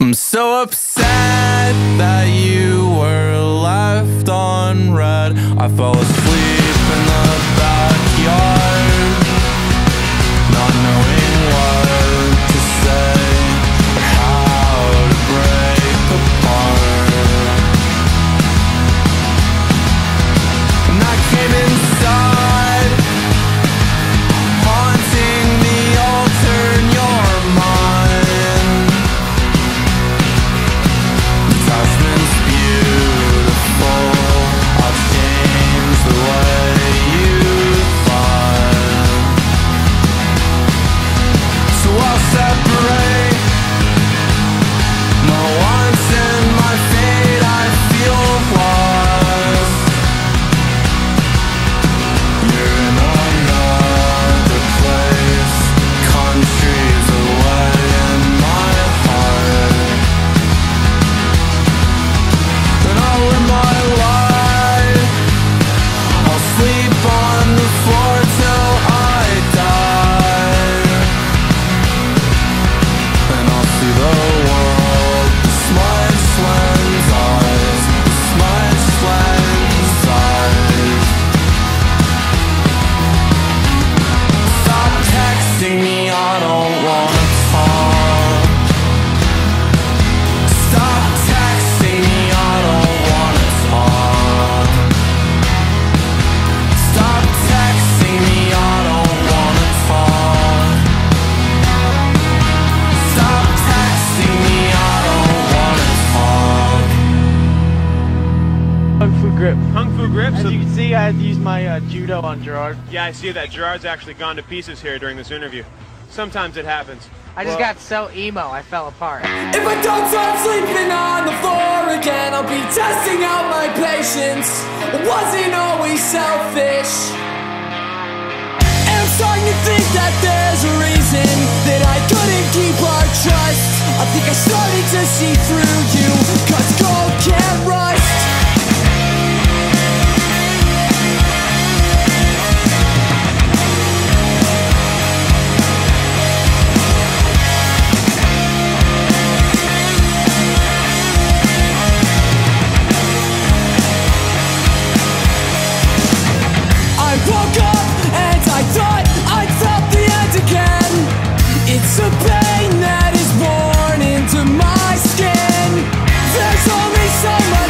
I'm so upset that you were left on red. I fell asleep in the backyard, not knowing what to say or how to break apart. And I came inside, haunting the altar in your mind. The attachment's beautiful, I'll change the way you find. So I'll separate my wants and my fate. I feel lost. You're in another place, countries away in my heart. And I'll live my life, I'll sleep on the floor till I die. And I'll see the world, the smudged lens eyes, the smudged lens eyes. Stop texting me, I don't wanna talk. Stop texting me, I don't wanna talk. Stop texting me, I don't wanna talk. Stop texting me, I don't wanna talk. Kung Fu grip. Kung Fu grip. As So you can see, I had to use my judo on Jerrod. yeah, I see that Jerrod's actually gone to pieces here during this interview. Sometimes it happens. I just got so emo, I fell apart. If I don't start sleeping on the floor again, I'll be testing out my patience. I wasn't always selfish. And I'm starting to think that there's a reason that I couldn't keep our trust. I think I started to see through you, 'cause gold can't rust. I woke up and I thought I felt the end again. It's a pain that is worn into my skin. There's only so much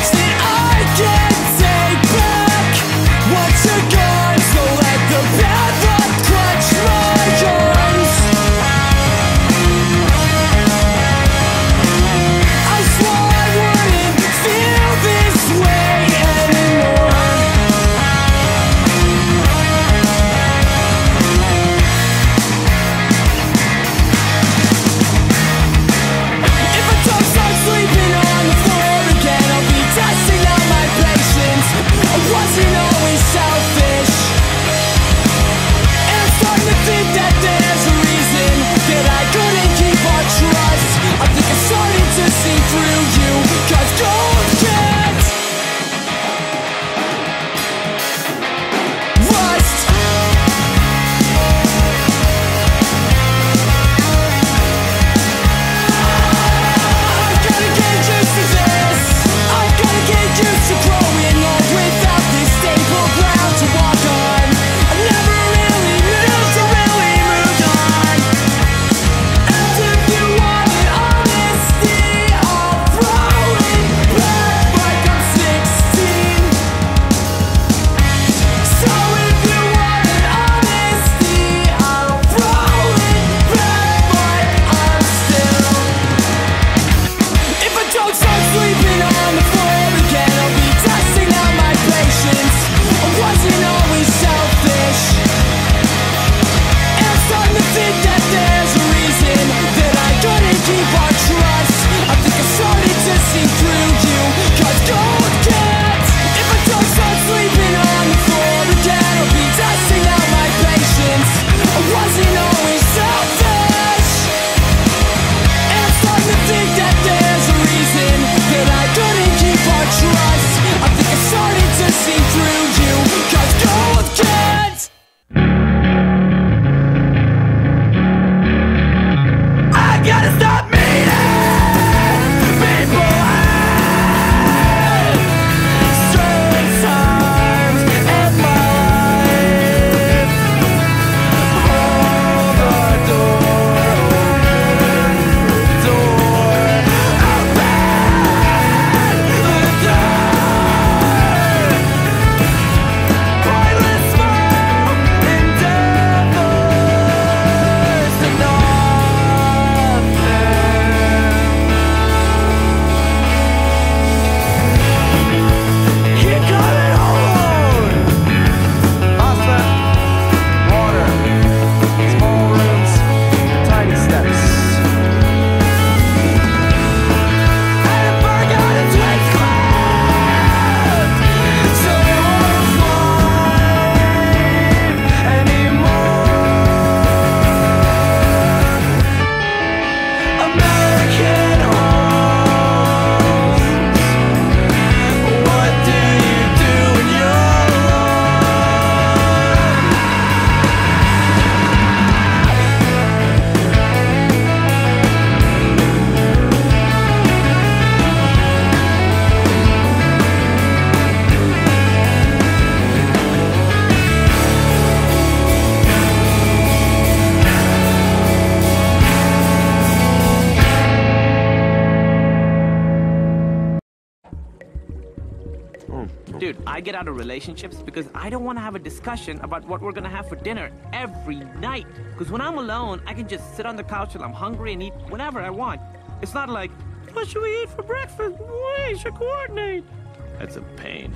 Dude, I get out of relationships because I don't want to have a discussion about what we're gonna have for dinner every night. Because when I'm alone, I can just sit on the couch till I'm hungry and eat whenever I want. It's not like, what should we eat for breakfast? We should coordinate. That's a pain.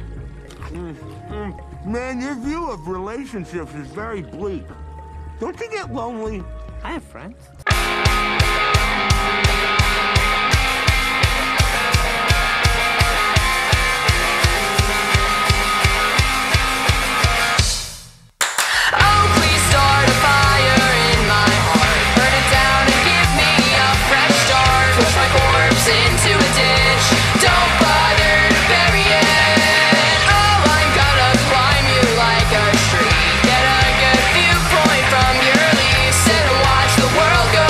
Man, your view of relationships is very bleak. Don't you get lonely? I have friends. Into a ditch, don't bother to bury it. Oh, I'm gonna climb you like a tree. Get a good viewpoint from your leaves and watch the world go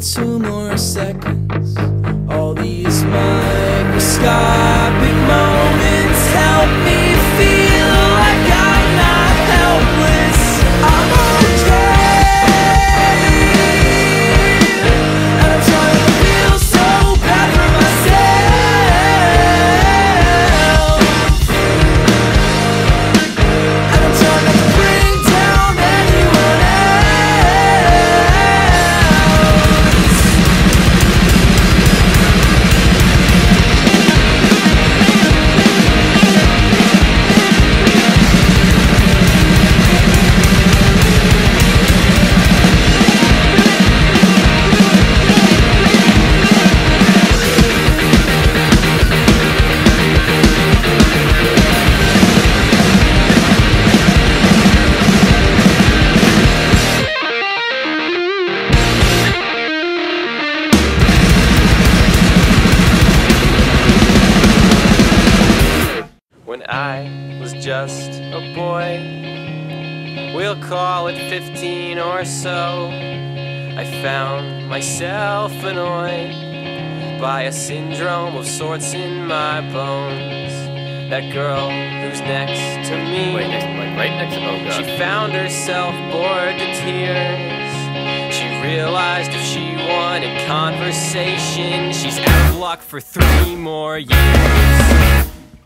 2 more seconds. All these microscopic moments help me feel like I'm not helpless. I'm okay, and I'm trying to feel so bad for myself, and I'm trying not to bring down anyone When I was just a boy, we'll call it 15 or so, I found myself annoyed by a syndrome of sorts in my bones. That girl who's next to me, Wait, right next to, oh god. she found herself bored to tears. She realized if she wanted conversation, she's out of luck for 3 more years.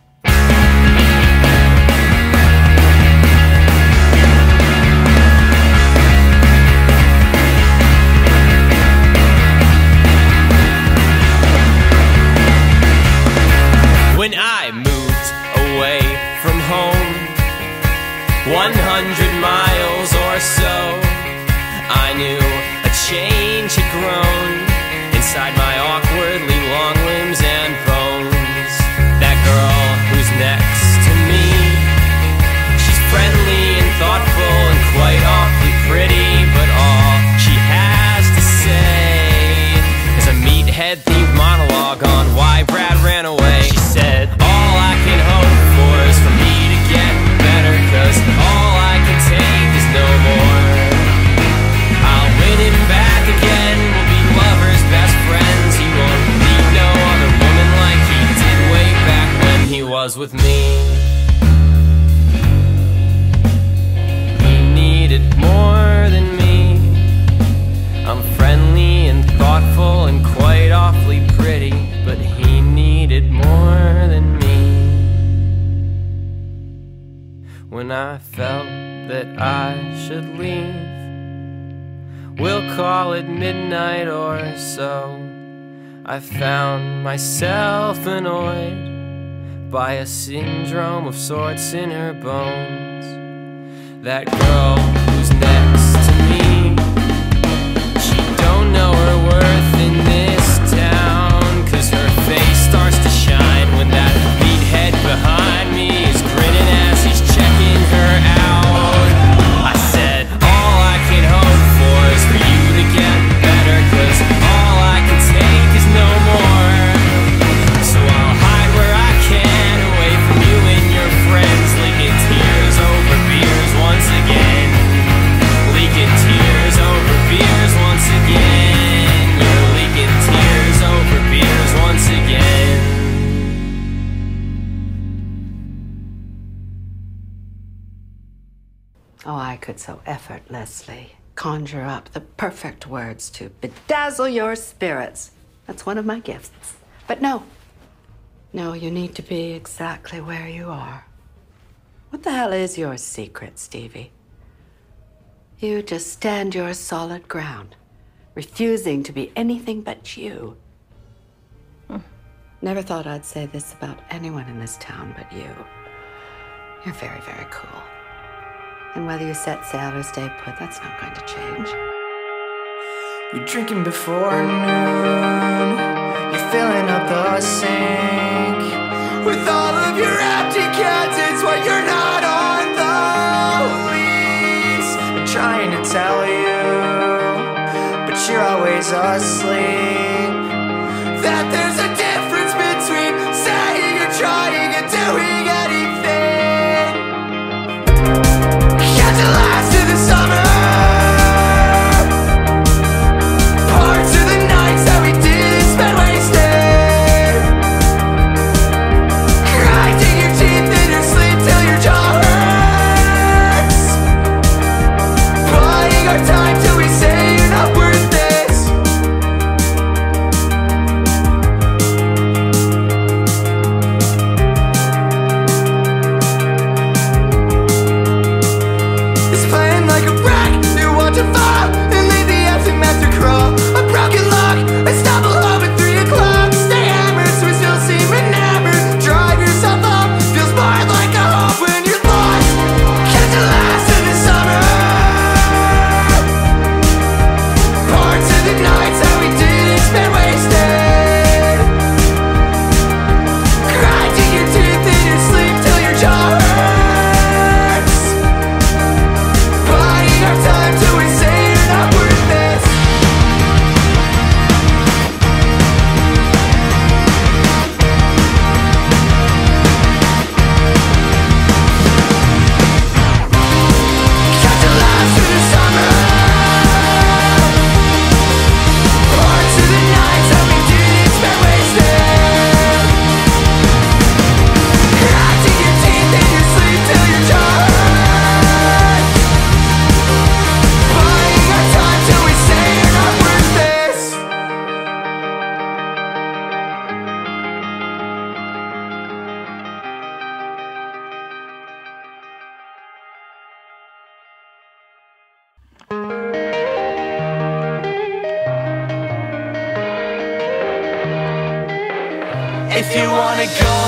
When I moved away from home, 100 miles or so, I knew a change had grown inside my awkwardly long limbs and bones. That girl who's next to me, she's friendly and thoughtful and quite awfully pretty, but all she has to say is a meathead-themed monologue on why Brad ran away. She said, all I can hope for is for me to get better, 'cause all I can take is no more. I'll win him back again, we'll be lovers, best friends. He won't need no other woman like he did way back when he was with me. He needed more than me. I'm friendly and thoughtful and quite awfully pretty, but he needed more than me. When I felt that I should leave, we'll call it midnight or so, I found myself annoyed by a syndrome of sorts in her bones. That girl who's next to me, she don't know her worth in this town, 'cause her face starts to shine when that meathead behind me is grinning as he's checking her out. I said, all I can hope for is for you to get better, 'cause all I can take is no more. So I'll hide where I can, away from you and your friends, leaking tears over beers once again. Leaking tears over beers once again. You're leaking tears over beers once again. Oh, I could so effortlessly conjure up the perfect words to bedazzle your spirits. That's one of my gifts. But no, you need to be exactly where you are. What the hell is your secret, Stevie? You just stand your solid ground, refusing to be anything but you. Never thought I'd say this about anyone in this town but you. You're very, very cool. And whether you set sail or stay put, that's not going to change. You're drinking before noon, you're filling up the sink with all of your empty cans. It's why you're not on the lease. I'm trying to tell you, but you're always asleep, that there's a difference between saying you're trying and doing anything. Can't you last to the summer, or to the If you wanna go,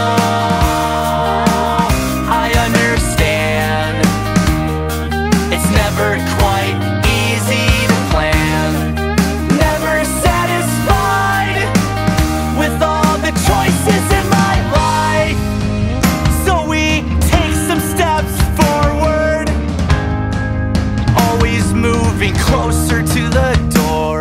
I understand. It's never quite easy to plan. Never satisfied with all the choices in my life. So we take some steps forward, always moving closer to the door.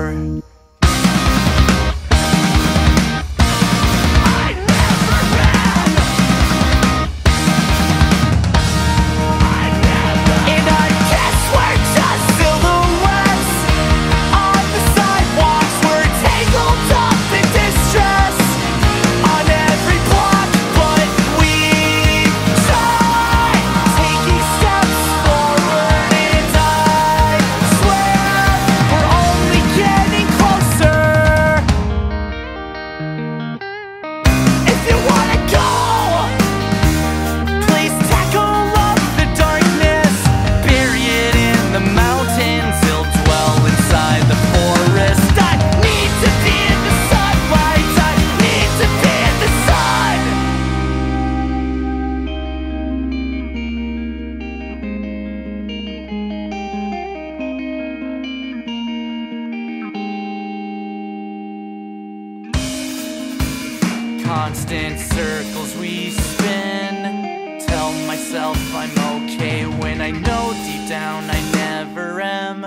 Constant circles we spin. Tell myself I'm okay when I know deep down I never am.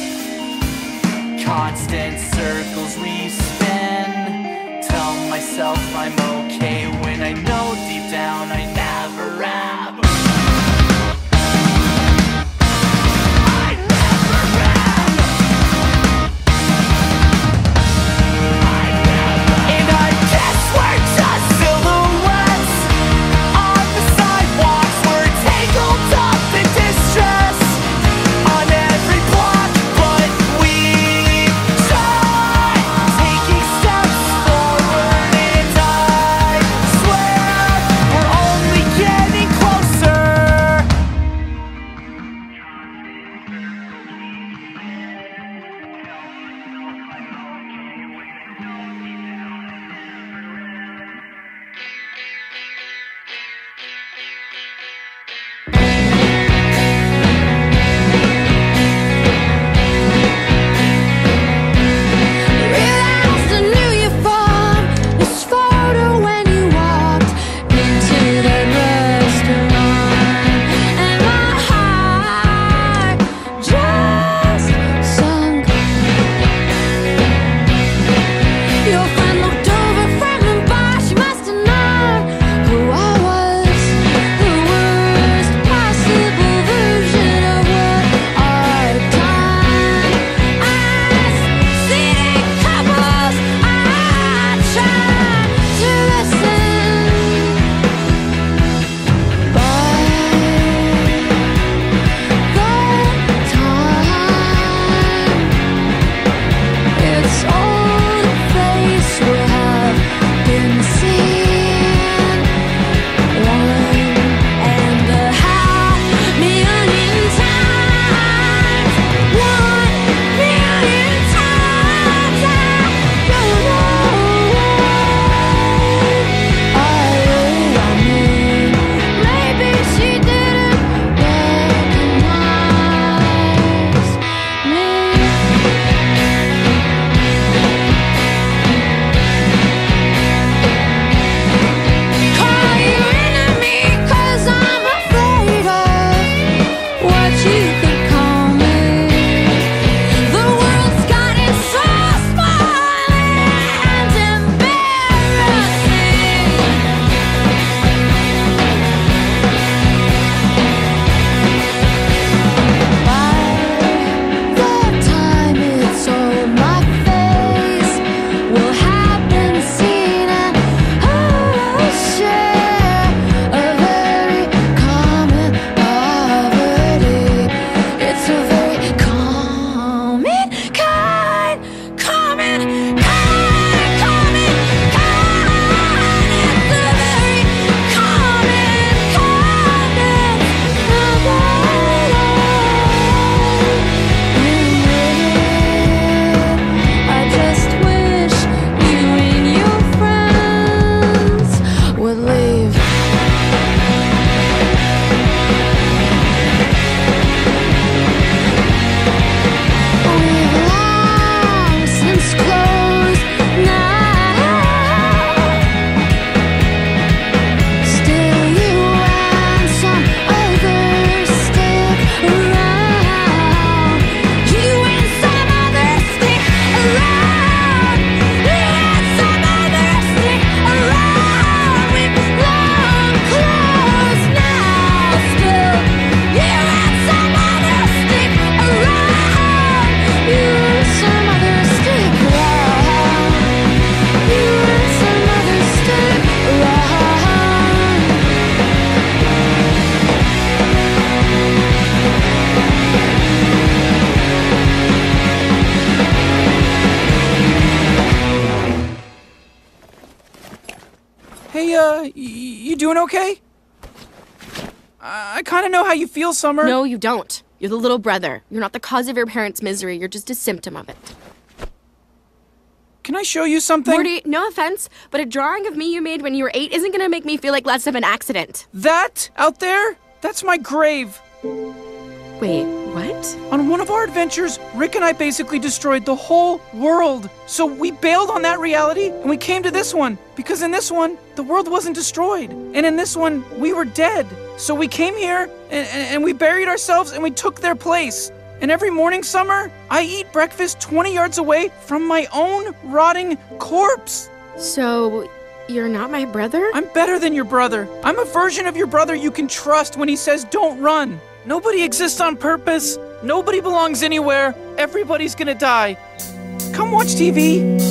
Constant circles we spin. Tell myself I'm okay when I know deep down I never am. Only doing okay? I kind of know how you feel, Summer. No, you don't. You're the little brother. You're not the cause of your parents' misery. You're just a symptom of it. Can I show you something? Morty, no offense, but a drawing of me you made when you were 8 isn't gonna make me feel like less of an accident. That out there? That's my grave. Wait, what? On one of our adventures, Rick and I basically destroyed the whole world. So we bailed on that reality and we came to this one. Because in this one, the world wasn't destroyed. And in this one, we were dead. So we came here and we buried ourselves and we took their place. And every morning, Summer, I eat breakfast 20 yards away from my own rotting corpse. So, you're not my brother? I'm better than your brother. I'm a version of your brother you can trust when he says don't run. Nobody exists on purpose. Nobody belongs anywhere. Everybody's gonna die. Come watch TV.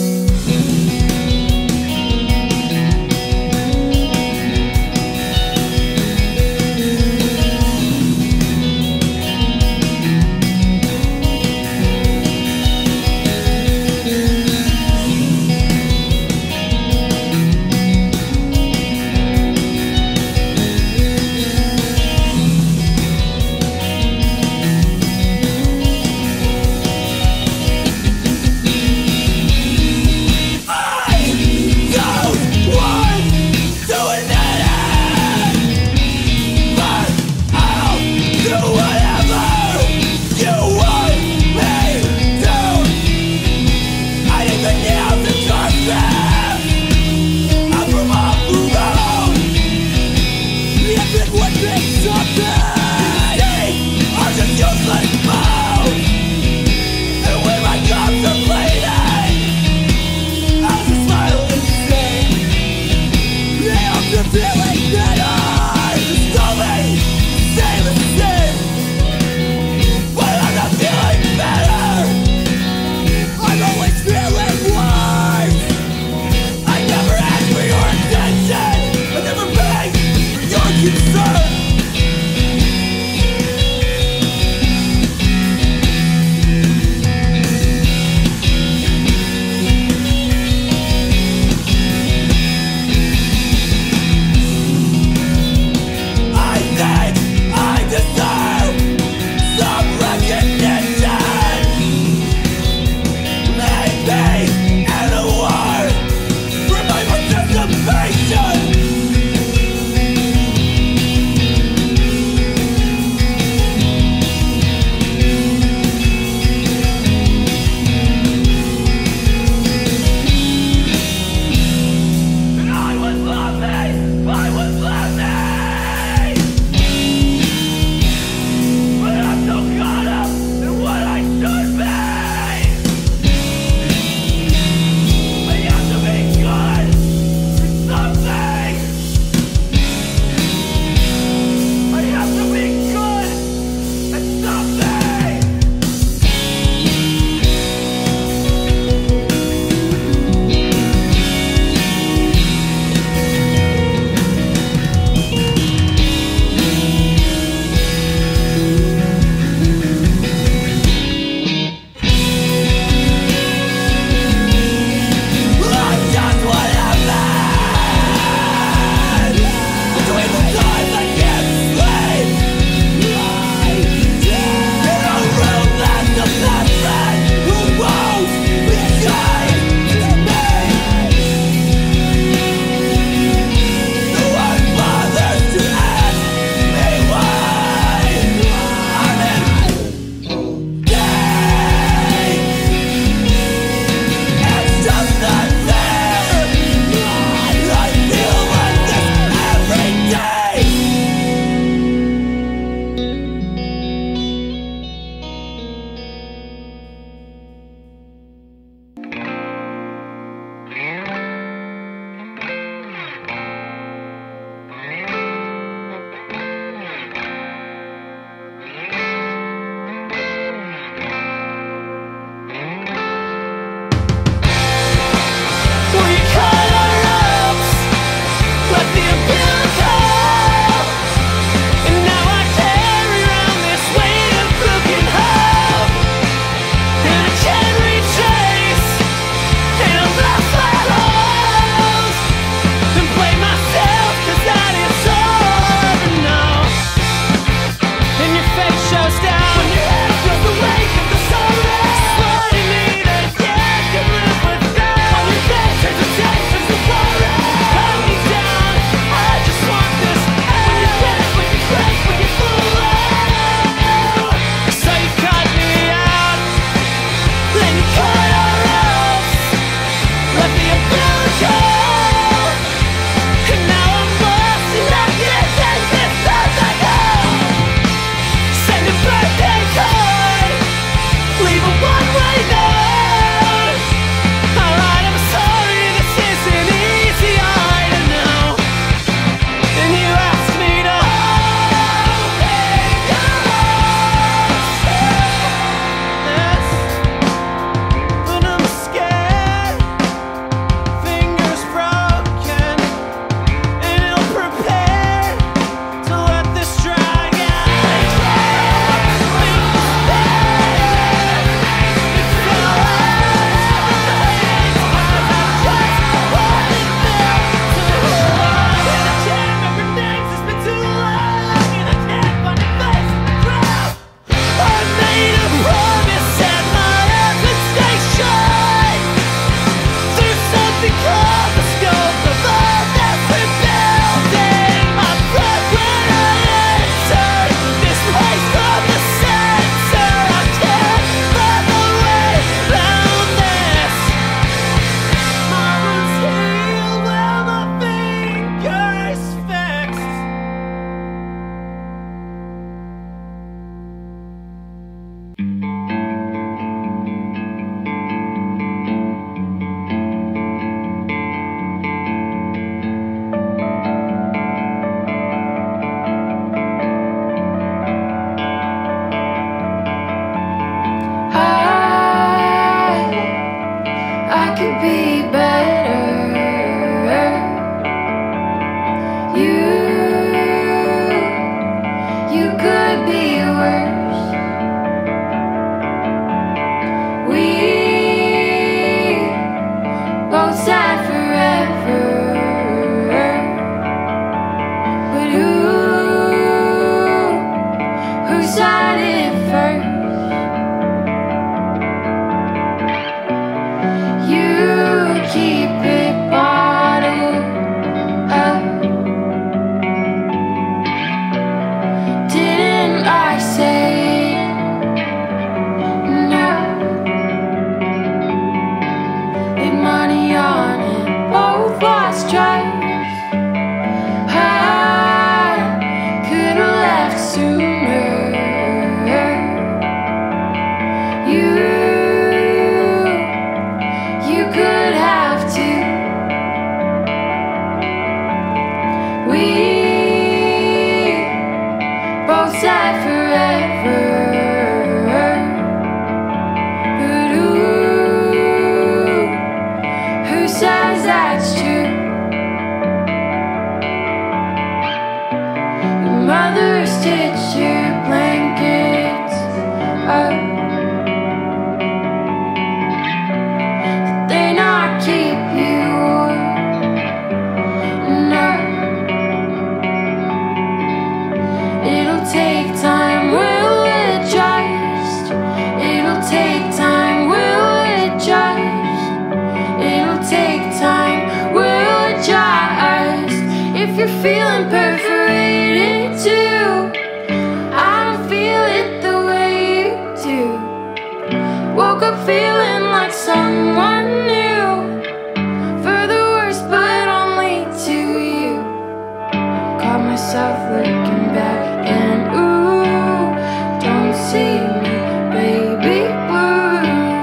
feeling perforated too. I don't feel it the way you do. Woke up feeling like someone new. For the worst, but only to you. Caught myself looking back and ooh, don't see me, baby blue.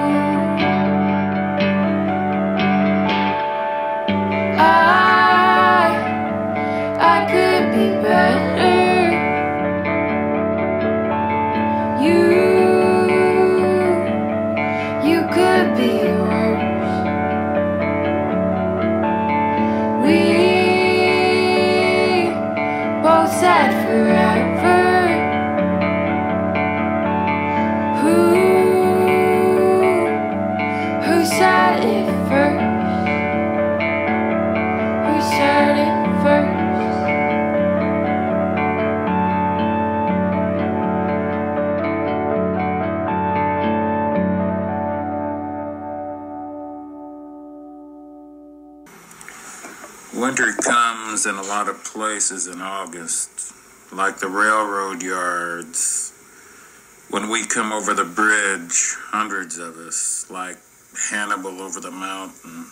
I could be better. You could be worse. We both said forever. Who said it first? Who said it first? Winter comes in a lot of places in August, like the railroad yards. When we come over the bridge, hundreds of us, like Hannibal over the mountain.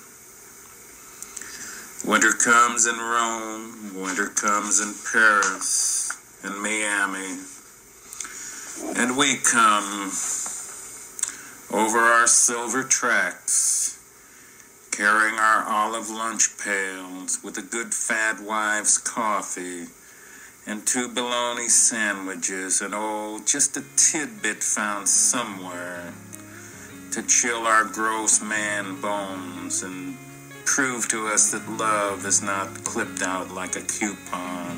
Winter comes in Rome, winter comes in Paris, in Miami. And we come over our silver tracks, carrying our olive lunch pails with a good fat wife's coffee and 2 bologna sandwiches and just a tidbit found somewhere to chill our gross man bones and prove to us that love is not clipped out like a coupon.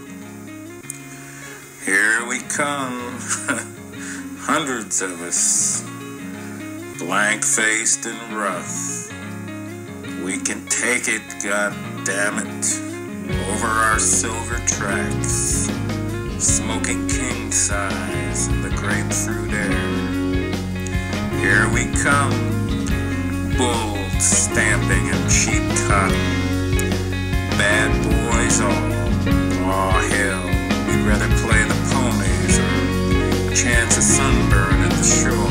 Here we come, hundreds of us, blank-faced and rough. We can take it, God damn it, over our silver tracks, smoking king size in the grapefruit air. Here we come, bulls stamping in cheap cotton, bad boys all. Aw, hell, we'd rather play the ponies or chance a sunburn at the shore.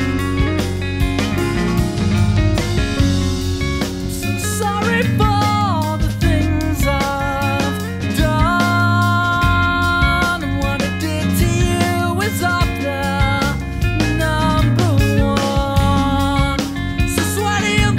Sorry for the things I've done. What I did to you is off the number one. So sweaty and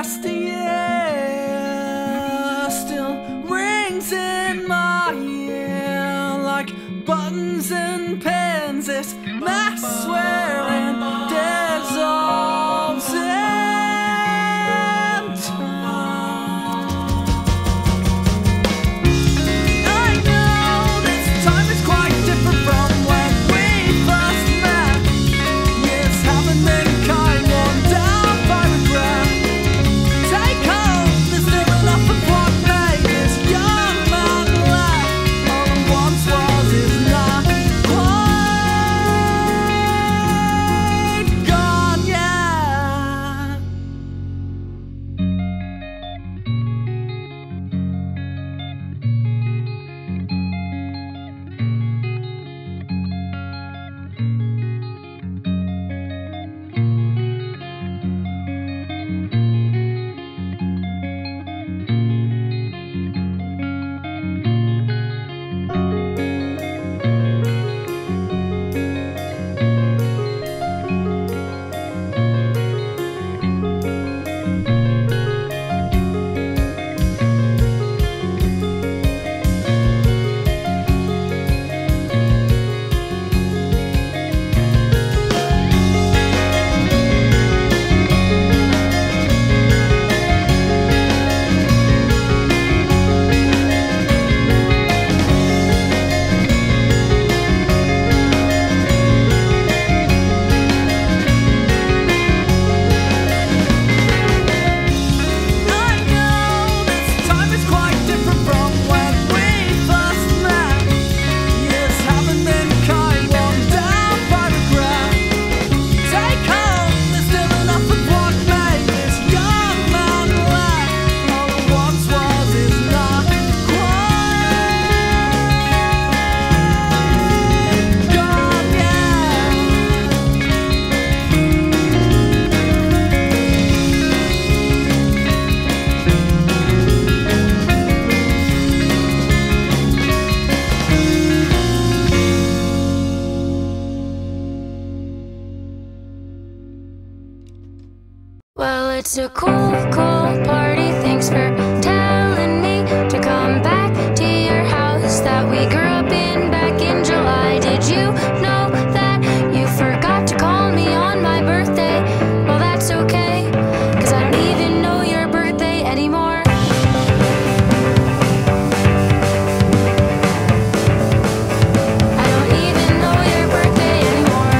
yesteryear still rings in my ear like buttons and pins. This mass swearing dissolves in time. I know this time is quite different from when we first met. Years haven't been kind, worn down by regret. Take home, there's still enough of what made this young man laugh. All that once was is not quite gone yet. I know this time is quite different from when we first met. Years haven't been kind, worn down by regret. Take home, there's still enough of what made this young man laugh. All that once was is not quite gone yet. Well, it's a cool, cool party. Thanks for telling me to come back to your house that we grew up in back in July. Did you know that you forgot to call me on my birthday? Well, that's okay, 'cause I don't even know your birthday anymore. I don't even know your birthday anymore.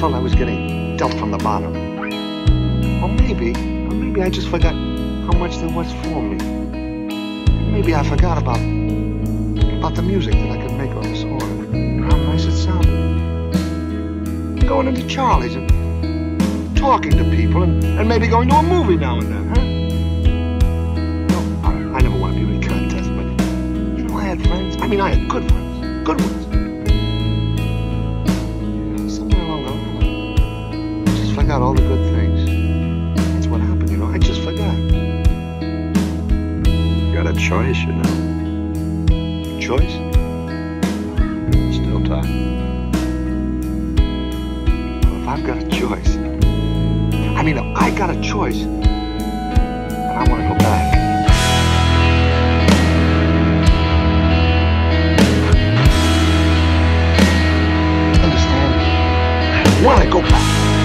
felt I was getting dealt from the bottom. Or maybe I just forgot how much there was for me. Maybe I forgot about the music that I could make on this horn. How nice it sounded. Going into Charlie's and talking to people and maybe going to a movie now and then, huh? No, I never won a beauty contest, but you know, I had friends. I mean, I had good friends. Good ones. Yeah, somewhere along the line, I just forgot all the good things. That's what happened, you know. I just forgot. You got a choice, you know. Choice? Still time. Well, if I've got a choice, I mean, if I got a choice, and I want to go back. Understand? I want to go back.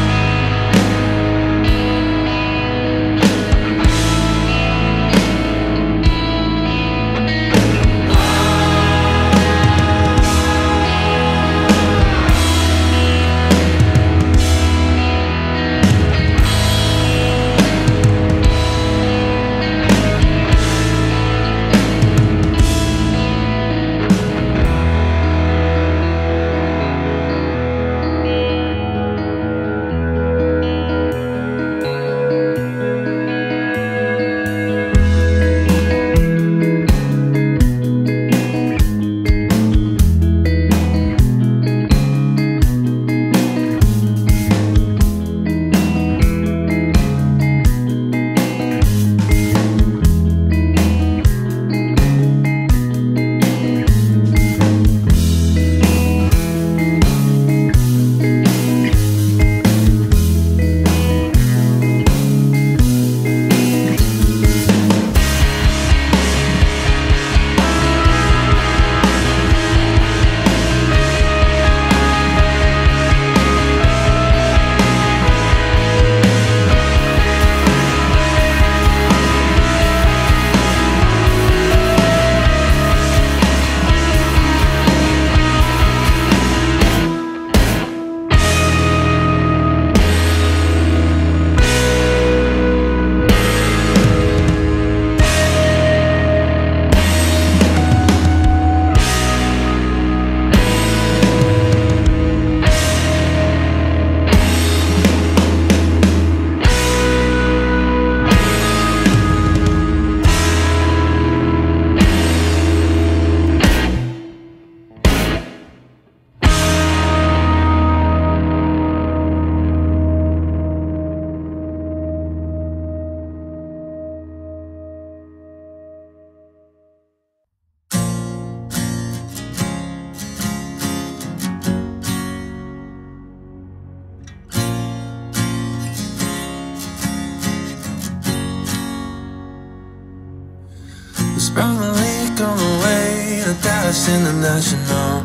Sprung a leak on the way to Dallas International,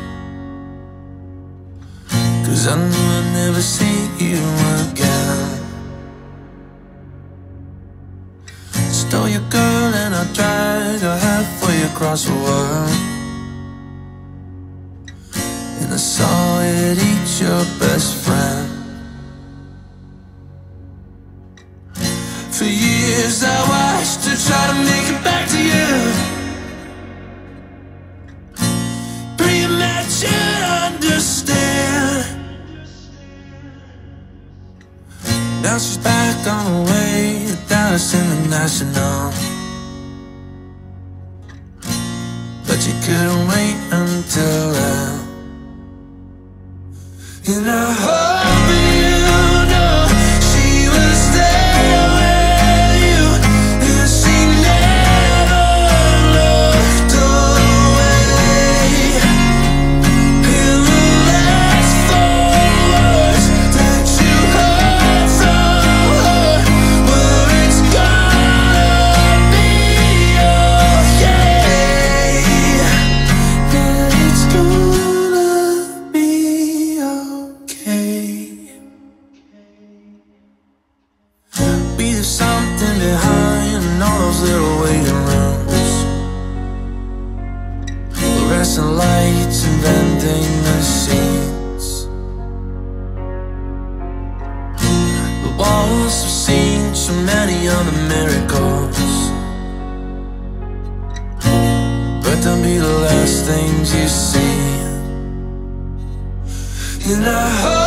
'cause I knew I'd never see you again. Stole your girl and I dragged her halfway across the world, and I saw it eat your best friend. For years I watched her try to make it back to you, praying that you'd understand. Now she's back on her way to Dallas International, but you couldn't wait until then. And I hope you know she was there with you, and she never looked away. And the last 4 words that you heard from her were, "It's gonna be okay." Yeah, it's gonna be okay. We leave something behind in all those little waiting rooms, fluorescent lights and vending machines. the miracles, but they'll be the last things you see. And I hope